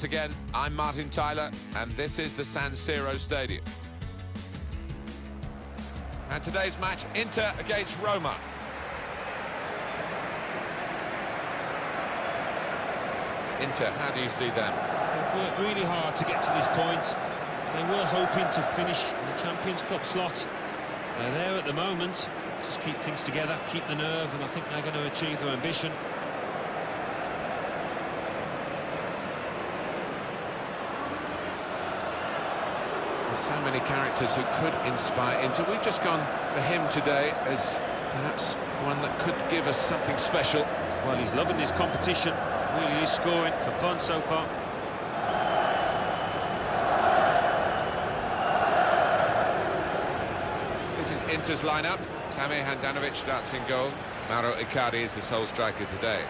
Once again, I'm Martin Tyler, and this is the San Siro Stadium. And today's match, Inter against Roma. Inter, how do you see them? They've worked really hard to get to this point. They were hoping to finish in the Champions Cup slot. They're there at the moment. Just keep things together, keep the nerve, and I think they're going to achieve their ambition. There's so many characters who could inspire Inter. We've just gone for him today as perhaps one that could give us something special. Well, he's loving this competition. Really is scoring for fun so far. This is Inter's lineup. Sami Handanovic starts in goal. Mauro Icardi is the sole striker today.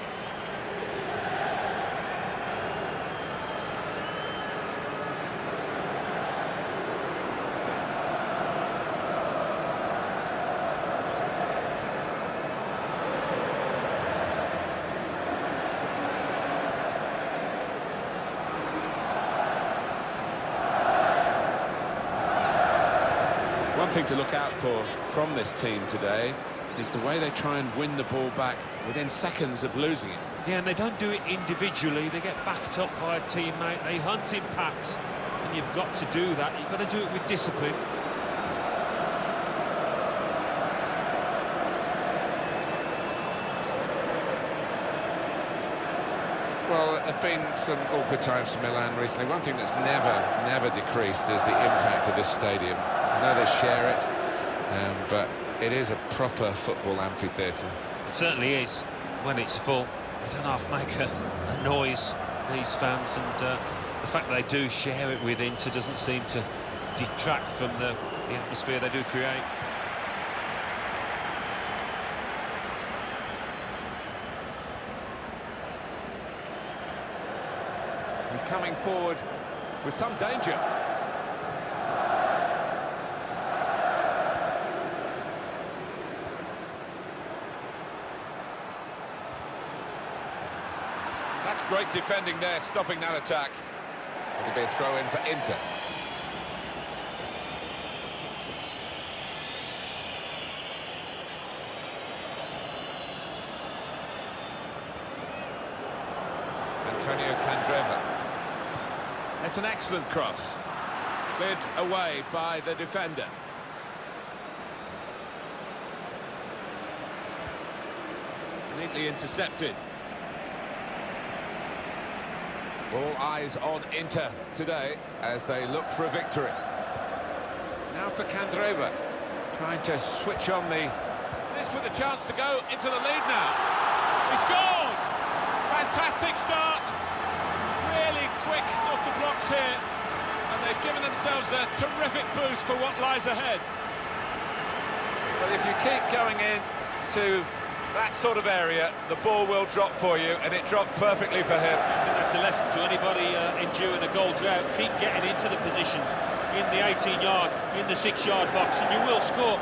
One thing to look out for from this team today is the way they try and win the ball back within seconds of losing it. Yeah, and they don't do it individually. They get backed up by a teammate. They hunt in packs, and you've got to do that. You've got to do it with discipline. Well, there have been some awkward times for Milan recently. One thing that's never decreased is the impact of this stadium. I know they share it, but it is a proper football amphitheatre. It certainly is. When it's full, they don't half make a noise, these fans, and the fact that they do share it with Inter doesn't seem to detract from the atmosphere they do create. He's coming forward with some danger. That's great defending there, stopping that attack. It'll be a throw-in for Inter. Antonio Candreva. It's an excellent cross. Cleared away by the defender. Neatly intercepted. All eyes on Inter today as they look for a victory. Now for Candreva, trying to switch on the... This with a chance to go into the lead now. He scored! Fantastic start. Really quick off the blocks here. And they've given themselves a terrific boost for what lies ahead. But if you keep going in to that sort of area, the ball will drop for you, and it dropped perfectly for him. I think that's a lesson to anybody enduring a goal drought. Keep getting into the positions, in the 18-yard, in the 6-yard box, and you will score.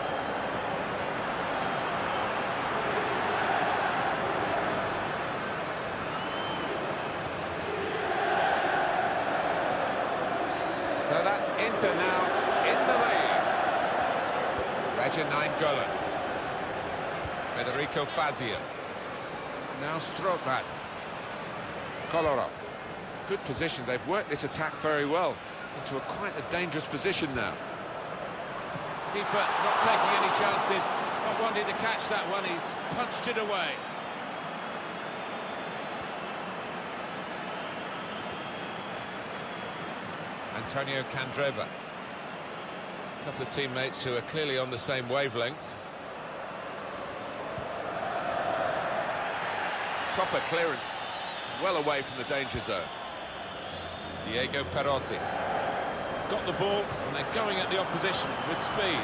So that's Inter now in the lead. Raja Nainggolan. Federico Fazio. Now Strootman. Kolarov. Good position. They've worked this attack very well into quite a dangerous position now. Keeper not taking any chances, not wanting to catch that one. He's punched it away. Antonio Candreva. A couple of teammates who are clearly on the same wavelength. Proper clearance, well away from the danger zone. Diego Perotti. Got the ball, and they're going at the opposition with speed.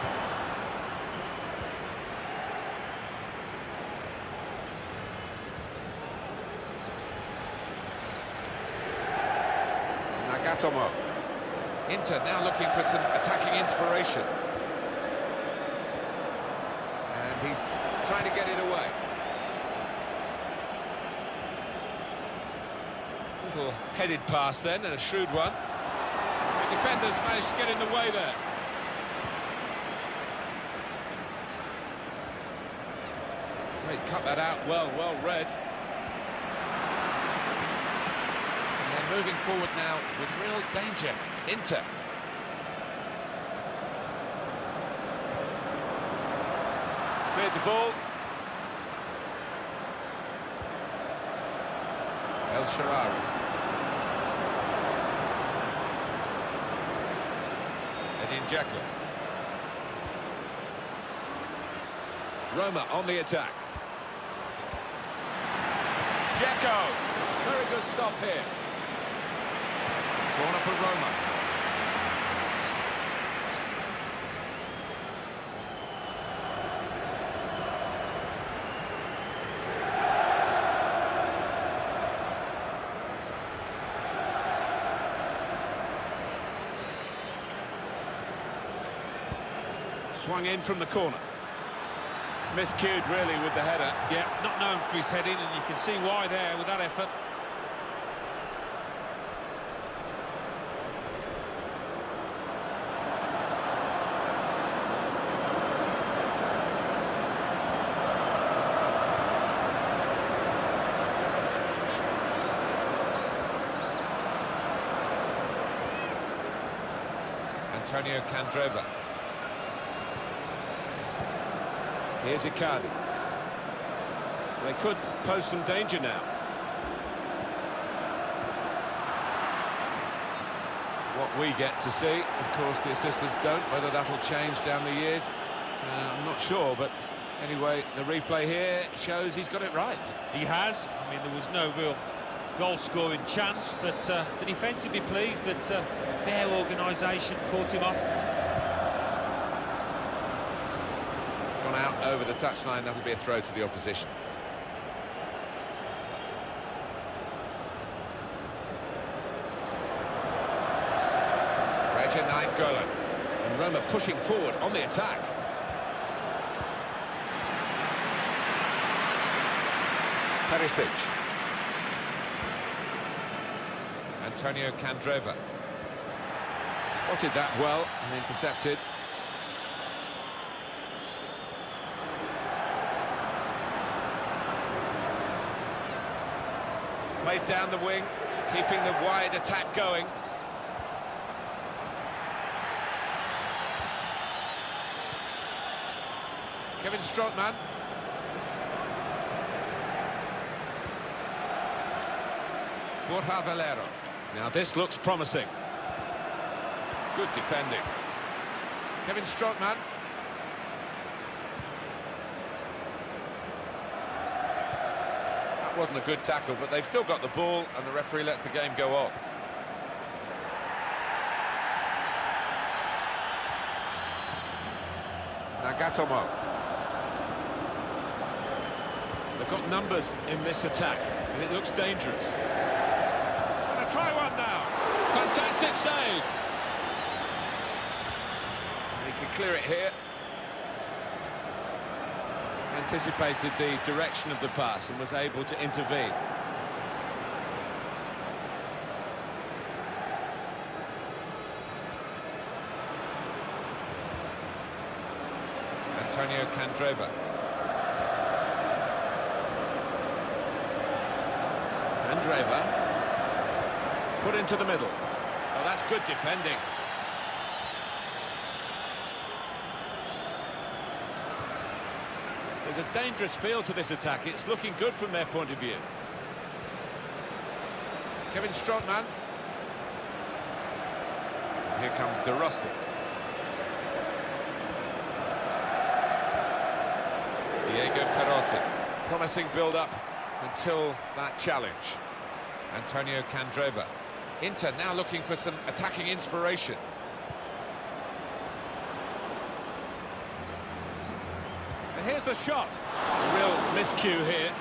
Nagatomo. Inter now looking for some attacking inspiration. And he's trying to get it away. Little headed pass then, and a shrewd one. The defenders managed to get in the way there. Well, he's cut that out well read. And they're moving forward now with real danger. Inter. Cleared the ball. El Shaarawy. Edin Dzeko. Roma on the attack. Dzeko. Very good stop here. Corner for Roma. Swung in from the corner. Miscued, really, with the header. Yeah, not known for his heading, and you can see why there with that effort. Antonio Candreva. Here's Icardi. They could pose some danger now. What we get to see, of course, the assistants don't. Whether that'll change down the years, I'm not sure. But anyway, the replay here shows he's got it right. He has. I mean, there was no real goal-scoring chance, but the defence will be pleased that their organisation caught him off. Out over the touchline, that'll be a throw to the opposition. Regia Nainggolan. And Roma pushing forward on the attack. Perisic. Antonio Candreva. Spotted that well and intercepted. Played down the wing, keeping the wide attack going. Kevin Strootman. Borja Valero. Now this looks promising. Good defending. Kevin Strootman. Wasn't a good tackle, but they've still got the ball, and the referee lets the game go on. Nagatomo. They've got numbers in this attack, and it looks dangerous. Gonna try one now. Fantastic save. He can clear it here. Anticipated the direction of the pass and was able to intervene. Antonio Candreva. Candreva. Put into the middle. Oh, that's good defending. There's a dangerous feel to this attack. It's looking good from their point of view. Kevin Strootman. Here comes De Rossi. Diego Perotti. Promising build-up until that challenge. Antonio Candreva. Inter now looking for some attacking inspiration. And here's the shot. A real miscue here.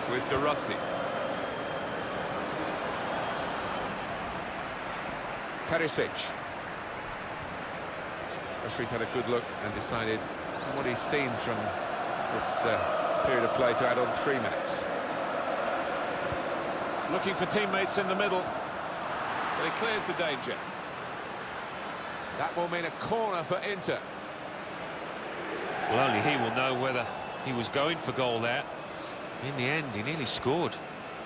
It's with De Rossi. Perisic. Referee's had a good look and decided on what he's seen from this period of play to add on 3 minutes. Looking for teammates in the middle, but he clears the danger. That will mean a corner for Inter. Well, only he will know whether he was going for goal there. In the end, he nearly scored.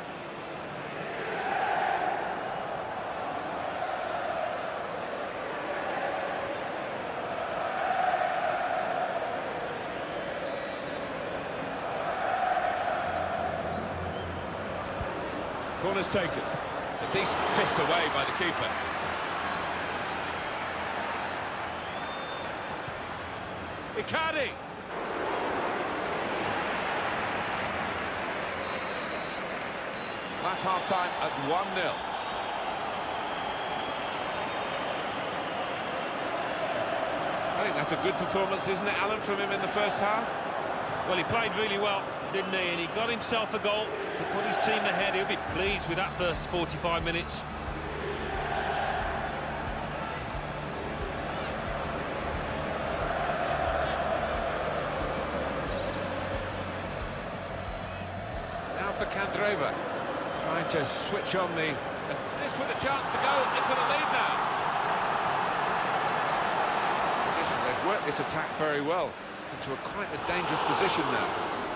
Corner's taken. A decent fist away by the keeper. Icardi. That's half-time at 1-0. I think that's a good performance, isn't it, Alan, from him in the first half? Well, he played really well, didn't he? And he got himself a goal to put his team ahead. He'll be pleased with that first 45 minutes. Now for Candreva, trying to switch on the... This with a chance to go into the lead now. They've worked this attack very well into quite a dangerous position now.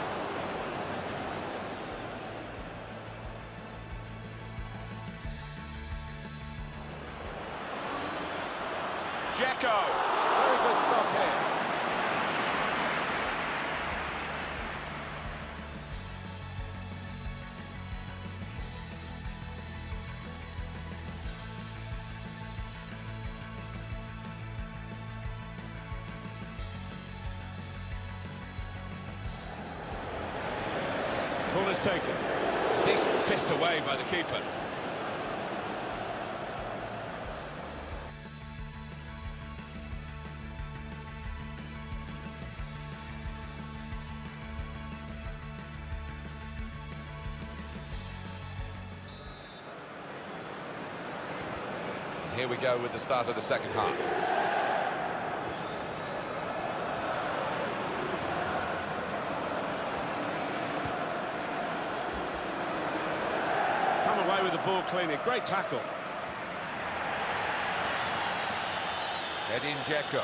Dzeko, very good stop here. Corner's taken. Decent fist away by the keeper. Here we go with the start of the second half. Come away with the ball cleanly. Great tackle. Edin Dzeko.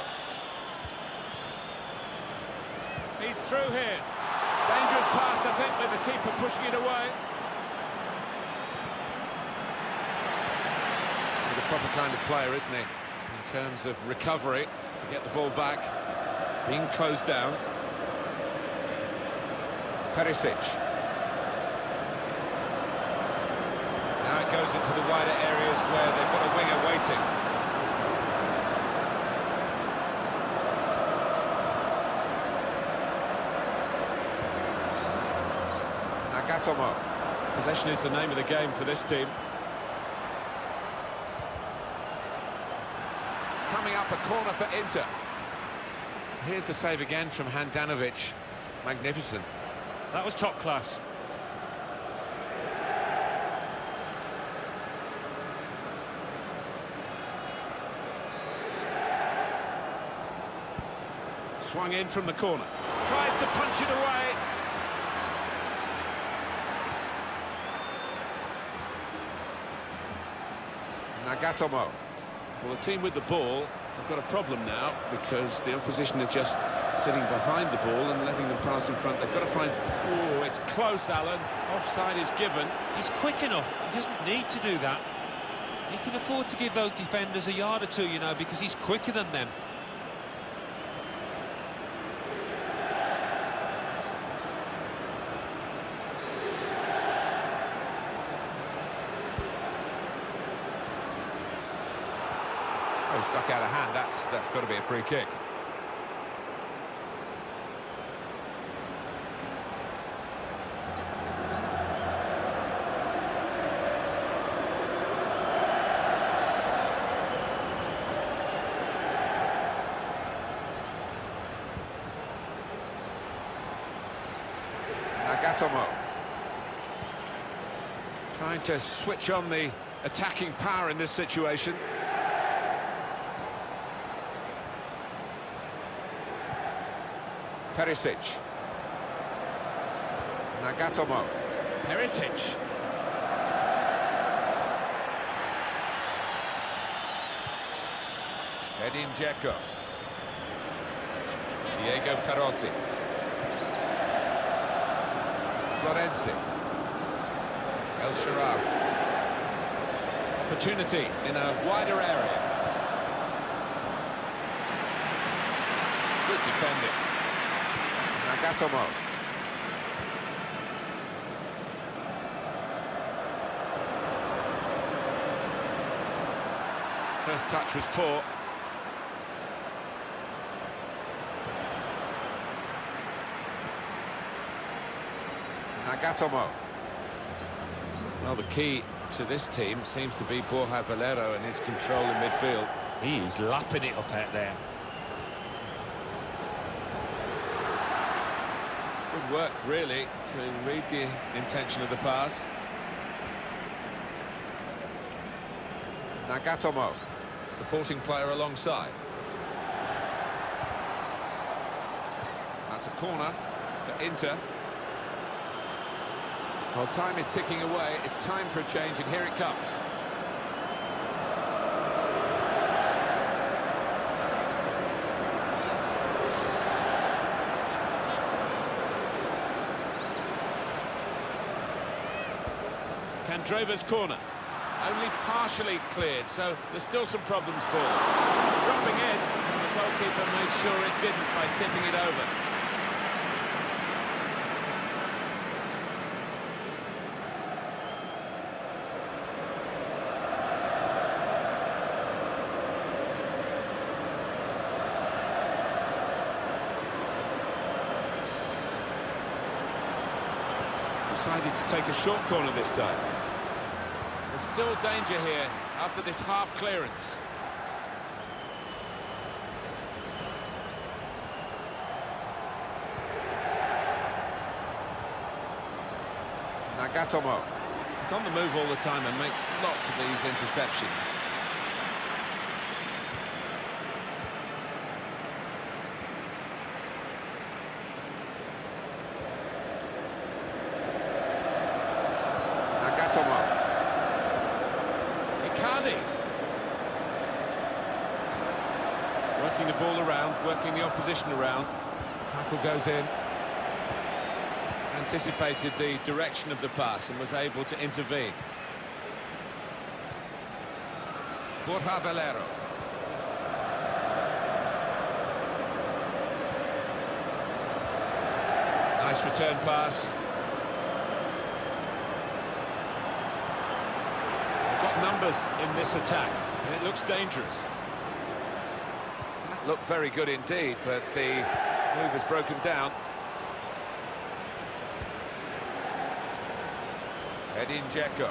He's through here. Dangerous pass, I think, with the keeper pushing it away. He's a proper kind of player, isn't he? In terms of recovery, to get the ball back. Being closed down. Perisic. Now it goes into the wider areas where they've got a winger waiting. Nagatomo. Possession is the name of the game for this team. Coming up, a corner for Inter. Here's the save again from Handanovic. Magnificent. That was top class. Swung in from the corner. Tries to punch it away. Nagatomo. Well, the team with the ball have got a problem now because the opposition are just sitting behind the ball and letting them pass in front. They've got to find... Oh, it's close, Alan. Offside is given. He's quick enough. He doesn't need to do that. He can afford to give those defenders a yard or two, you know, because he's quicker than them. Oh, stuck out of hand. That's got to be a free kick. Nagatomo. Trying to switch on the attacking power in this situation. Perisic. Nagatomo. Perisic. Edin Dzeko. Diego Perotti. Florenzi. El Shaarawy. Opportunity in a wider area. Good defending. Nagatomo. First touch was poor. Nagatomo. Well, the key to this team seems to be Borja Valero and his control in midfield. He is lapping it up out there. Good work, really, to read the intention of the pass. Nagatomo, supporting player alongside. That's a corner for Inter. Well, time is ticking away. It's time for a change, and here it comes. Candreva's corner. Only partially cleared, so there's still some problems for them. Dropping in, and the goalkeeper made sure it didn't by tipping it over. Decided to take a short corner this time. There's still danger here after this half clearance. Nagatomo. He's on the move all the time and makes lots of these interceptions. Nagatomo. Icardi. Working the ball around, working the opposition around. Tackle goes in. Anticipated the direction of the pass and was able to intervene. Borja Valero. Nice return pass. Got numbers in this attack, and it looks dangerous. That looked very good indeed, but the move has broken down. Edin Dzeko.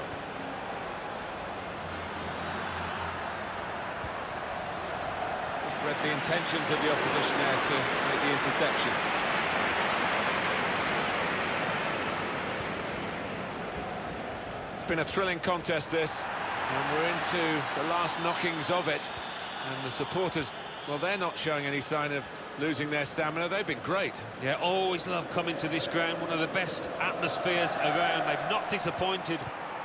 Just read the intentions of the opposition there to make the interception. It's been a thrilling contest, this, and we're into the last knockings of it. And the supporters, well, they're not showing any sign of losing their stamina. They've been great. Yeah, always love coming to this ground. One of the best atmospheres around. They've not disappointed.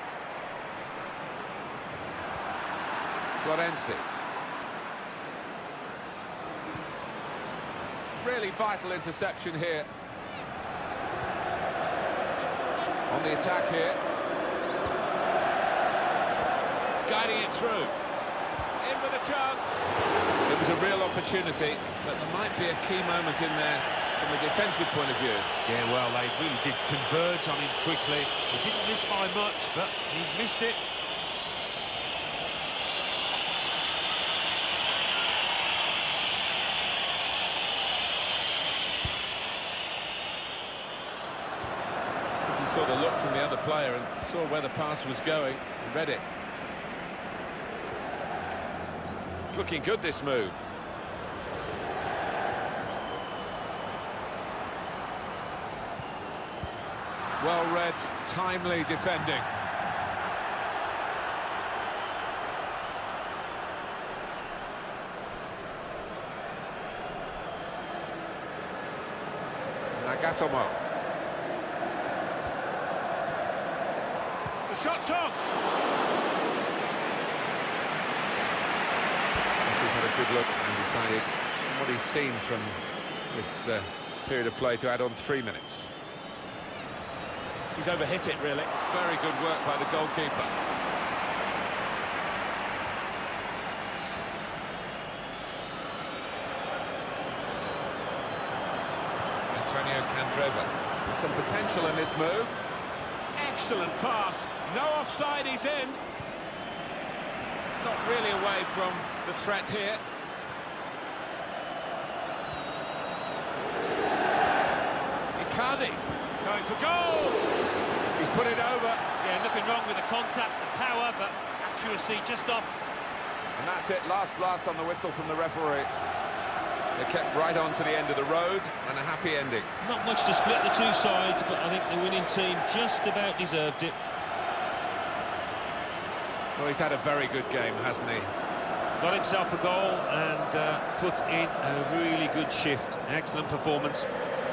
Florenzi. Really vital interception here. On the attack here. Guiding it through. In with a chance. It was a real opportunity, but there might be a key moment in there from a defensive point of view. Yeah, well, they really did converge on him quickly. He didn't miss by much, but he's missed it. He sort of looked from the other player and saw where the pass was going and read it. It's looking good, this move. Well read, timely defending. Giacomo. The shot's on! He's had a good look and decided on what he's seen from this period of play to add on 3 minutes. He's overhit it, really. Very good work by the goalkeeper. Antonio Candreva. There's some potential in this move. Excellent pass. No offside, he's in. Not really away from the threat here. Icardi going for goal. He's put it over. Yeah, nothing wrong with the contact, the power, but accuracy just off. And that's it, last blast on the whistle from the referee. They kept right on to the end of the road, and a happy ending. Not much to split the two sides, but I think the winning team just about deserved it. Well, he's had a very good game, hasn't he? Got himself a goal and put in a really good shift. Excellent performance.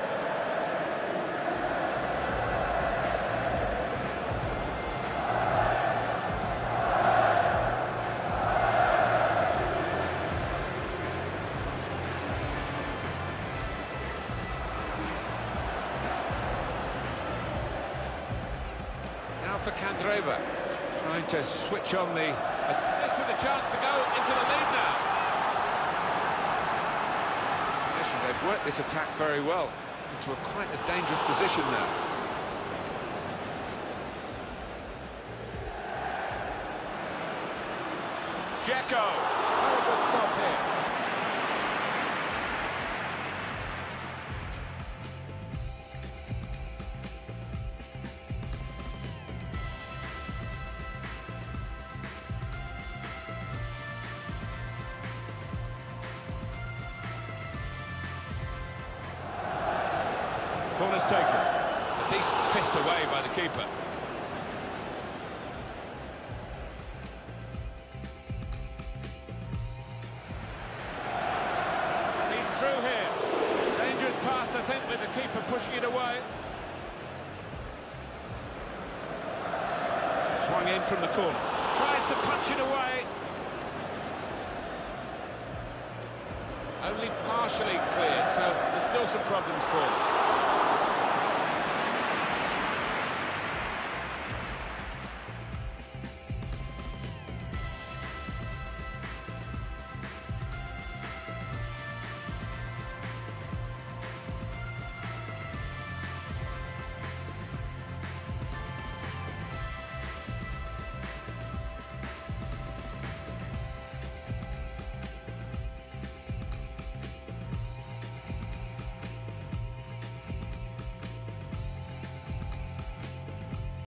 Now for Candreva, trying to switch on the... This with a chance to go into the lead now. Position, they've worked this attack very well into quite a dangerous position now. Dzeko, very good stop here. Corner's taken. A decent fist away by the keeper. He's through here. Dangerous pass, I think, with the keeper pushing it away. Swung in from the corner. Tries to punch it away. Only partially cleared, so there's still some problems for them.